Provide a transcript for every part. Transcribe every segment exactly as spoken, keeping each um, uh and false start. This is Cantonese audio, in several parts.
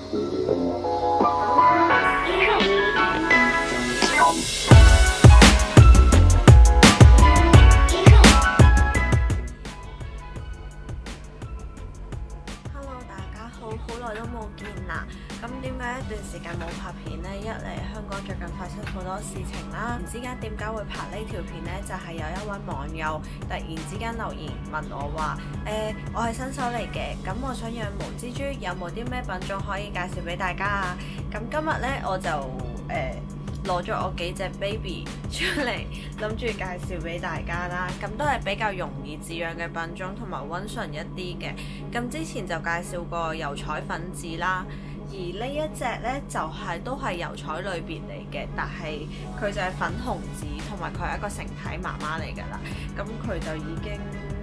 好耐都冇見啦，咁點解一段時間冇拍片呢？一嚟香港最近發生好多事情啦，唔知間點解會拍呢條片呢？就係、是、有一位網友突然之間留言問我話：誒、欸，我係新手嚟嘅，咁我想養毛蜘蛛，有冇啲咩品種可以介紹俾大家啊？咁今日呢，我就誒攞咗我幾隻 baby 出嚟，諗住介紹俾大家啦。咁都係比較容易飼養嘅品種，同埋溫順一啲嘅。咁之前就介紹過油彩粉子啦，而呢一隻呢，就係、是、都係油彩類別嚟嘅，但係佢就係粉紅子，同埋佢係一個成體媽媽嚟㗎啦。咁佢就已經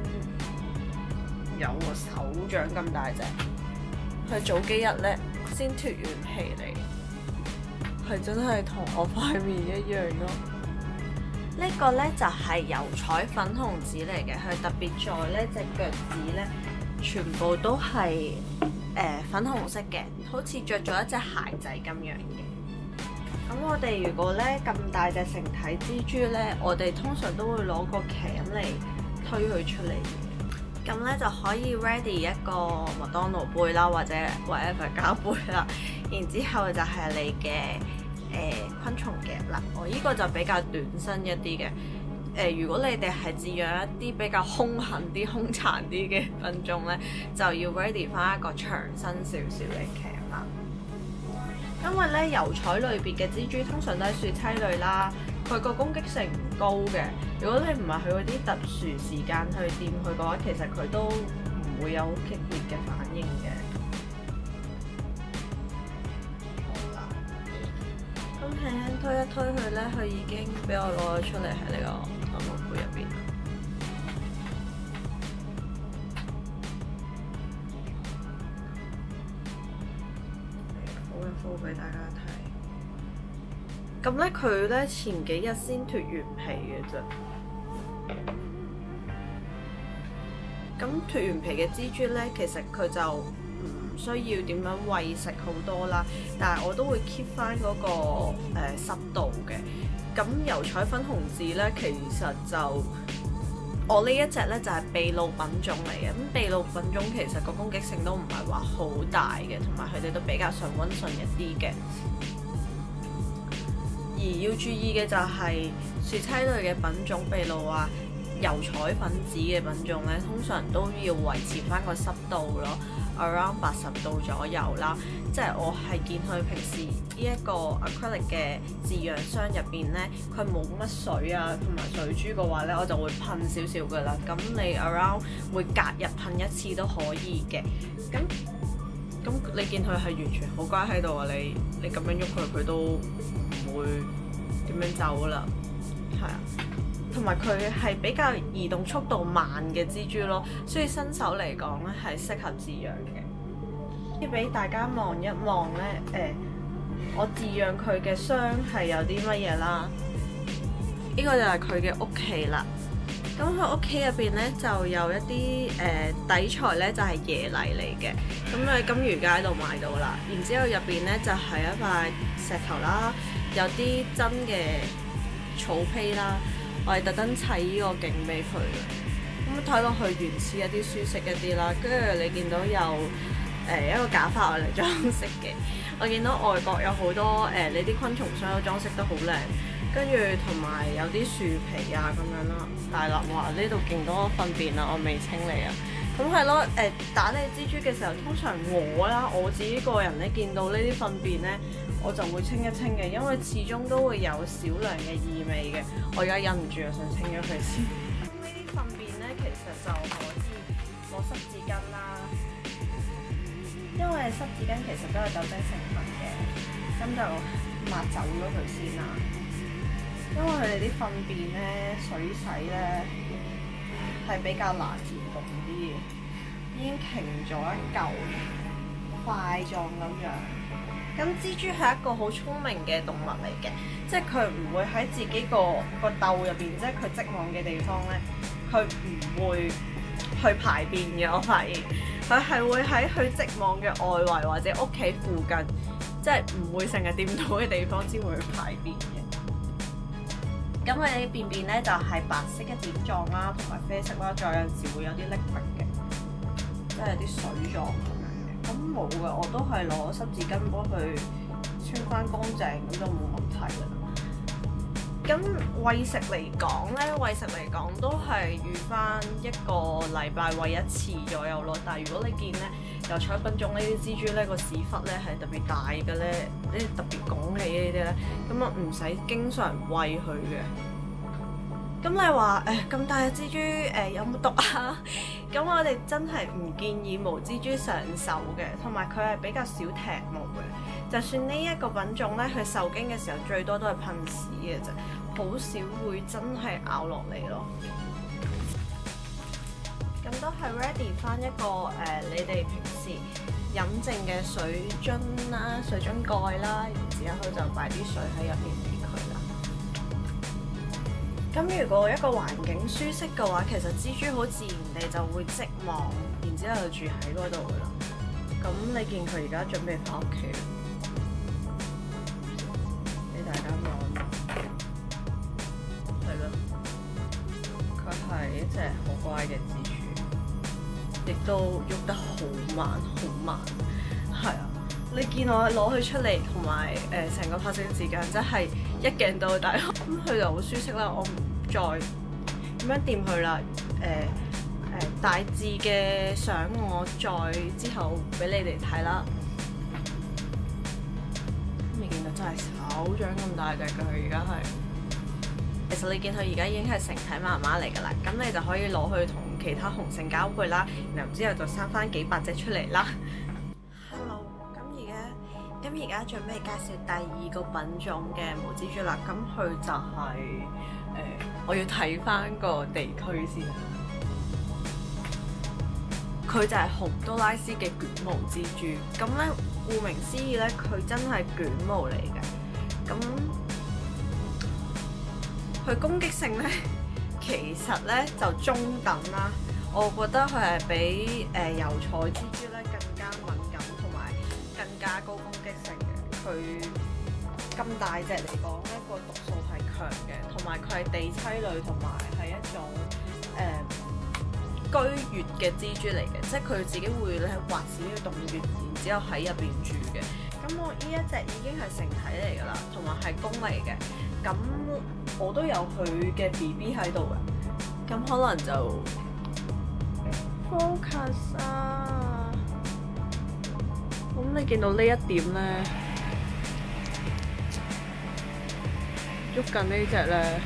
有個手掌咁大隻，佢早幾日呢先脫完皮嚟，係真係同我塊面一樣咯。呢個呢，就係、是、油彩粉紅子嚟嘅，佢特別在呢隻腳趾呢，全部都係誒、呃、粉紅色嘅，好似着咗一隻鞋仔咁樣嘅。咁我哋如果呢咁大隻成體蜘蛛呢，我哋通常都會攞個鉗嚟推佢出嚟嘅。咁呢就可以 ready 一個麥當勞杯啦，或者 whatever 膠杯啦。然之後就係你嘅誒、呃、昆蟲夾啦。我呢個就比較短身一啲嘅。誒、呃，如果你哋係飼養一啲比較兇狠啲、兇殘啲嘅品種呢，就要 ready 翻一個長身少少嘅鉗啦。因為呢油彩類別嘅蜘蛛通常都係樹棲類啦，佢個攻擊性唔高嘅。如果你唔係去嗰啲特殊時間去掂佢嘅話，其實佢都唔會有好激烈嘅反應嘅。好啦，咁輕輕推一推佢呢，佢已經俾我攞咗出嚟喺呢個麥當勞杯入邊。好一幅俾大家睇。咁咧，佢咧前幾日先脫完皮嘅啫。咁脫完皮嘅蜘蛛咧，其實佢就唔需要點樣餵食好多啦，但係我都會 keep 翻嗰個誒、呃、濕度嘅。咁油彩粉紅子咧，其實就我呢一隻咧就係秘魯品種嚟嘅。咁秘魯品種其實個攻擊性都唔係話好大嘅，同埋佢哋都比較上溫順一啲嘅。而要注意嘅就係樹棲類嘅品種，秘魯啊、油彩粉子嘅品種咧，通常都要維持翻個濕度咯 ，around 八十度左右啦。即係我係見佢平時呢一個 acrylic 嘅飼養箱入邊咧，佢冇乜水啊同埋水珠嘅話咧，我就會噴少少噶啦。咁你 around 會隔日噴一次都可以嘅。咁咁你見佢係完全好乖喺度啊！你你咁樣喐佢，佢都唔會點樣走啦。係啊，同埋佢係比較移動速度慢嘅蜘蛛咯，所以新手嚟講咧係適合飼養嘅。要俾大家望一望咧，誒、呃，我飼養佢嘅箱係有啲乜嘢啦？呢、這個就係佢嘅屋企啦。咁佢屋企入邊咧就有一啲誒、呃、底材咧就係、是、椰泥嚟嘅，咁喺金魚街度買到啦。然之後入邊咧就係、是、一塊石頭啦，有啲真嘅草坯啦。我係特登砌呢個景俾佢嘅，咁睇落去原始一啲、舒適一啲啦。跟住你見到有誒、呃、一個假髮嚟裝飾嘅，我見到外國有好多誒呢啲昆蟲箱都裝飾得好靚。跟住同埋有啲樹皮啊咁樣啦，大立話呢度勁多糞便啊，我未清理啊。咁係咯，誒、呃、打理蜘蛛嘅時候，通常我啦，我自己個人咧見到呢啲糞便咧，我就會清一清嘅，因為始終都會有少量嘅異味嘅。我而家忍唔住啊，想清咗佢先。咁呢啲糞便咧，其實就可以攞濕紙巾啦，因為濕紙巾其實都有酒精成分嘅，咁就抹走咗佢先啦。因為佢哋啲糞便咧，水洗咧係比較難移動啲嘅，已經凝咗一嚿塊狀咁樣。咁蜘蛛係一個好聰明嘅動物嚟嘅，即係佢唔會喺自己個個竇入邊，即係佢織網嘅地方咧，佢唔會去排便嘅。我發現佢係會喺佢織網嘅外圍或者屋企附近，即係唔會成日掂到嘅地方先會去排便嘅。咁佢哋啲便便咧就係白色嘅點狀啦，同埋啡色啦，再有陣時會有啲 liquid 嘅，即係啲水狀咁樣嘅。咁冇嘅，我都係攞濕紙巾幫佢穿翻乾淨，咁就冇問題啦。咁餵食嚟講咧，餵食嚟講都係預翻一個禮拜餵一次左右咯。但係如果你見咧油彩品種呢啲蜘蛛咧個屎忽咧係特別大嘅咧，呢特別拱起呢啲咧，咁啊唔使經常餵佢嘅。咁你話誒咁大隻蜘蛛誒、呃、有冇毒啊？咁我哋真係唔建議無蜘蛛上手嘅，同埋佢係比較少踢毛嘅。就算呢一個品種咧，佢受精嘅時候最多都係噴屎嘅啫，好少會真係咬落嚟咯。咁都係 ready 翻一個誒、呃，你哋平時飲剩嘅水樽啦、水樽蓋啦，然之後就擺啲水喺入邊俾佢啦。咁如果一個環境舒適嘅話，其實蜘蛛好自然地就會織網，然之後就住喺嗰度噶啦。咁你見佢而家準備翻屋企，俾大家望，係咯，佢係一隻好乖嘅蜘蛛。亦都喐得好慢，好慢，係啊！你見我攞佢出嚟，同埋誒成個拍攝時間真係一鏡到底，咁佢就好舒適啦。我唔再咁樣掂佢啦。誒、呃、誒、呃、大致嘅相我再之後俾你哋睇啦。你見到真係手掌咁大隻嘅，佢而家係。其實你見佢而家已經係成體媽媽嚟㗎啦，咁你就可以攞去同其他雄性交配啦，然後之後就生翻幾百隻出嚟啦。Hello，咁而家咁而家準備介紹第二個品種嘅毛蜘蛛啦，咁佢就係、是、誒、呃，我要睇翻個地區先。佢就係洪都拉斯嘅捲毛蜘蛛，咁咧顧名思義咧，佢真係捲毛嚟嘅，咁。佢攻擊性咧，其實咧就中等啦。我覺得佢係比誒、呃、油彩蜘蛛咧更加敏感，同埋更加高攻擊性嘅。佢咁大隻嚟講咧，個毒素係強嘅，同埋佢係地棲類，同埋係一種誒、呃、居穴嘅蜘蛛嚟嘅，即係佢自己會咧挖少少洞穴，然之後喺入邊住嘅。咁我呢一隻已經係成體嚟㗎啦，同埋係公嚟嘅。咁我都有佢嘅 B B 喺度嘅，咁可能就 focus 啊。咁你見到呢一點咧，喐緊呢隻咧，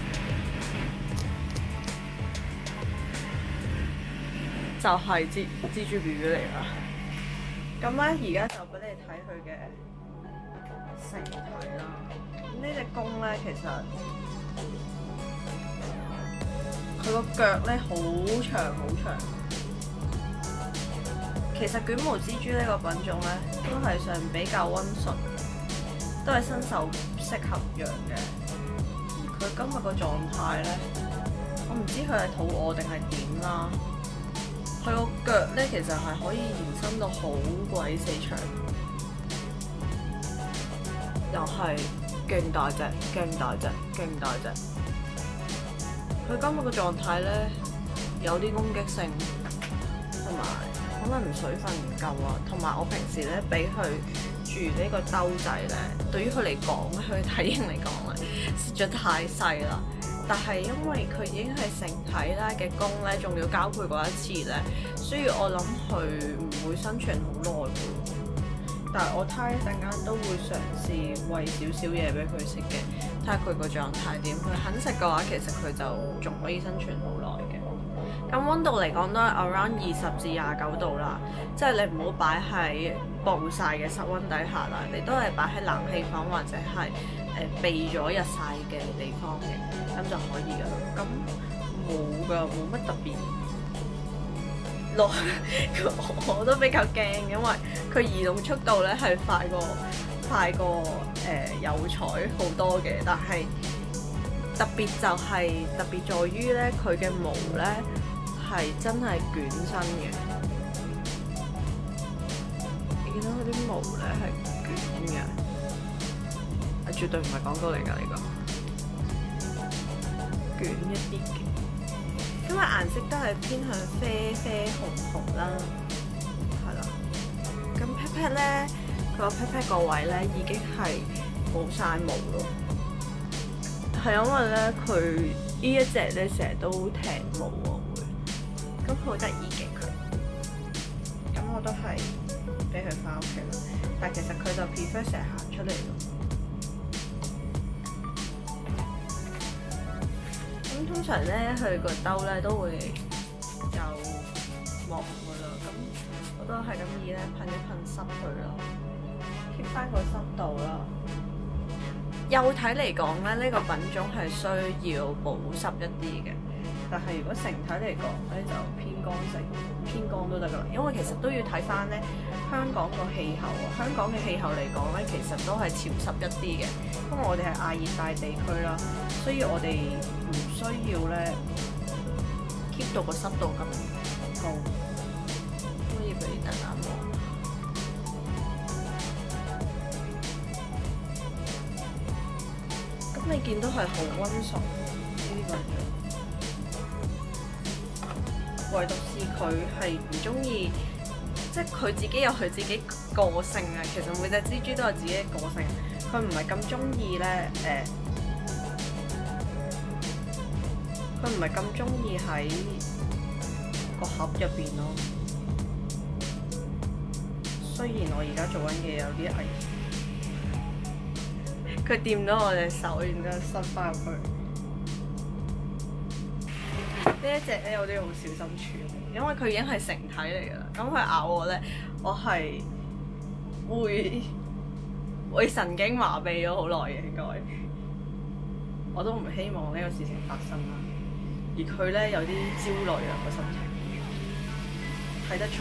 就係蜘蜘蛛 B B 嚟啦。咁咧而家就俾你睇佢嘅成體啦。呢隻公咧，其實佢個腳咧好長好長。其實捲毛蜘蛛呢個品種咧，都係算比較溫順，都係新手適合養嘅。而佢今日個狀態咧，我唔知佢係肚餓定係點啦。佢個腳咧，其實係可以延伸到好鬼死長，又係。勁大隻，勁大隻，勁大隻。佢今日個狀態咧，有啲攻擊性，同埋可能水分唔夠啊。同埋我平時咧俾佢住呢個兜仔咧，對於佢嚟講，佢體型嚟講咧，實在太細啦。但係因為佢已經係成體啦嘅公咧，仲要交配過一次咧，所以我諗佢唔會生存好耐嘅。但係我睇一陣間都會嘗試餵少少嘢俾佢食嘅，睇下佢個狀態點。佢肯食嘅話，其實佢就仲可以生存好耐嘅。咁溫度嚟講都係 around 二十至廿九度啦，即係你唔好擺喺暴曬嘅室溫底下啦，你都係擺喺冷氣房或者係誒、呃、避咗日曬嘅地方嘅，咁就可以噶啦。咁冇㗎，冇乜特別。我都比較驚，因為佢移動速度咧係快過快過誒油、呃、彩好多嘅，但係特別就係、是、特別在於咧佢嘅毛咧係真係捲身嘅， 見到佢啲毛咧係捲嘅，係絕對唔係廣告嚟㗎呢個，捲一啲嘅，因為顏色都係偏向啡啡紅紅啦，係啦。咁 pat pat 咧，佢個 pat pat 個位咧已經係冇晒毛咯，係因為咧佢呢一隻咧成日都踢毛喎會，咁好得意嘅佢，咁我都係俾佢翻屋企咯。但其實佢就 prefer 成日行出嚟咯。咁通常咧，佢個兜咧都會有毛噶啦，咁我都係咁意咧噴一噴濕佢咯 ，keep 翻個濕度啦。幼體嚟講咧，呢、這個品種係需要保濕一啲嘅，但係如果成體嚟講咧，就偏乾性、偏乾都得噶啦。因為其實都要睇翻咧香港個氣候啊，香港嘅氣候嚟講咧，其實都係潮濕一啲嘅，因為我哋係亞熱帶地區啦，所以我哋唔需要咧 keep 到個濕度咁高，可以俾大家望。咁你見到係好溫順呢啲品種，唯獨是佢係唔中意，即係佢自己有佢自己個性啊。其實每隻蜘蛛都有自己嘅個性，佢唔係咁中意咧誒，佢唔係咁中意喺個盒入邊咯。雖然我而家做緊嘢有啲危險。佢掂到我隻手，然之後塞翻入去。呢一隻咧有啲好小心處理，因為佢已經係成體嚟㗎啦。咁佢咬我咧，我係會會神經麻痹咗好耐嘅，應該。我都唔希望呢個事情發生啦。而佢咧有啲焦慮啊個心情，睇得出。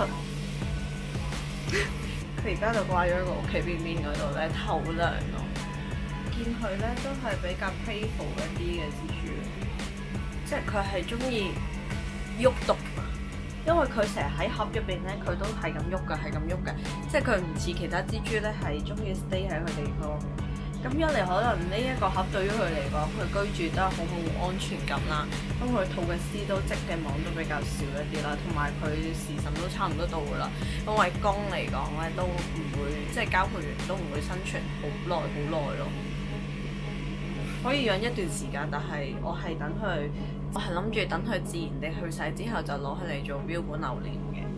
佢而家就掛咗喺個屋企邊邊嗰度咧透涼咯。見佢咧都係比較 playful 一啲嘅蜘蛛，即係佢係中意喐動，因為佢成日喺盒入邊咧，佢都係咁喐㗎，係咁喐㗎，即係佢唔似其他蜘蛛咧係中意 stay 喺佢地方嘅。咁一嚟可能呢一個盒對於佢嚟講，佢居住都係好冇安全感啦。咁佢吐嘅絲都織嘅網都比較少一啲啦，同埋佢時辰都差唔多到㗎啦。因為公嚟講咧都唔會，即係交配完都唔會生存好耐好耐咯。可以養一段時間，但係我係等佢，我係諗住等佢自然地去世之後，就攞佢嚟做標本留念嘅。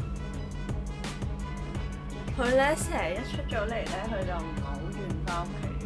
佢咧成日一出咗嚟咧，佢就唔係好願翻屋企。